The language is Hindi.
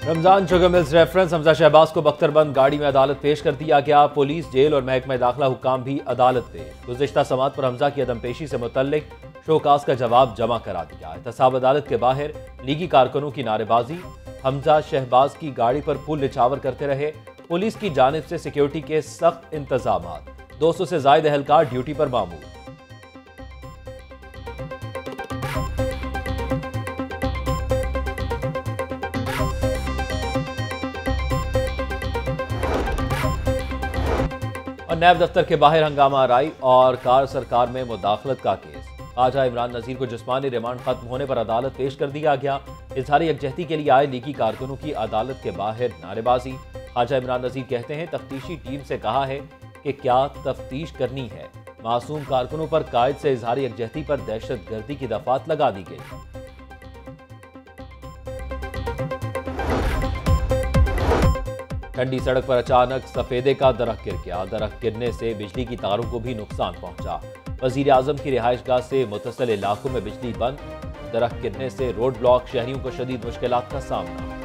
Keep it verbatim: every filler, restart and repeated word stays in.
Ramzan sugar mills reference Hamza Shahbaz को बख्तरबंद गाड़ी में अदालत पेश कर दिया गया। पुलिस, जेल और महकमा दाखिला हुक्काम भी अदालत पेश। गुज़िश्ता समात पर हमजा की अदम पेशी से मुतल्लिक शोकास का जवाब जमा करा दिया। एहतसाब अदालत के बाहर लीगी कारकुनों की नारेबाजी। हमजा शहबाज की गाड़ी पर पुल निछावर करते रहे। पुलिस की जानिब से सिक्योरिटी के सख्त इंतजाम। दो सौ से ज्यादा एहलकार ड्यूटी पर मामूर। और नैब दफ्तर के बाहर हंगामा आराई और कार सरकार में मुदाखलत का केस। ख्वाजा इमरान नज़ीर को जिस्मानी रिमांड खत्म होने पर अदालत पेश कर दिया गया। इजहारी यकजहती के लिए आए लीगी कारकुनों की अदालत के बाहर नारेबाजी। ख्वाजा इमरान नज़ीर कहते हैं, तफ्तीशी टीम से कहा है कि क्या तफ्तीश करनी है। मासूम कारकुनों पर कायद से इजहारी यकजहती पर दहशत गर्दी की दफात लगा दी गई। ठंडी सड़क पर अचानक सफेदे का दरख्त गिर गया। दरख्त गिरने से बिजली की तारों को भी नुकसान पहुंचा। वजीर आजम की रिहाइशगाह से मुतसिल इलाकों में बिजली बंद। दरख्त गिरने से रोड ब्लॉक, शहरियों को शदीद मुश्किलात का सामना।